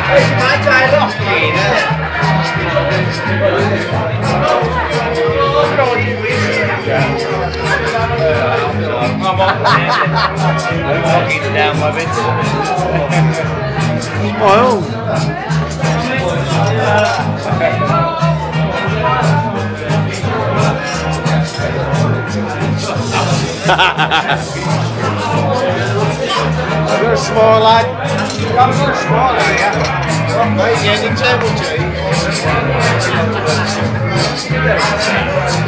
It's my tail off, I'm walking down my bit. Smile. I've got a smile, lad. I've got a smile, yeah. Mate, yeah, the table, Jay.